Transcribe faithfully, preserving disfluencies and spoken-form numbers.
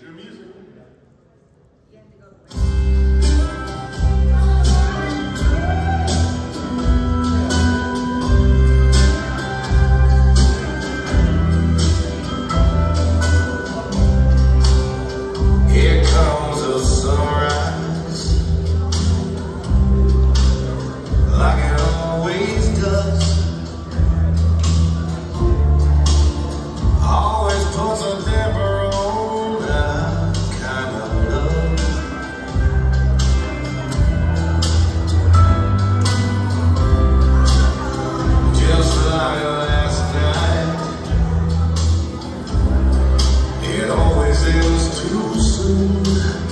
your music. Here comes the sunrise, like it always does. Always puts a damper on that kind of love. Just like last night, it always ends too soon.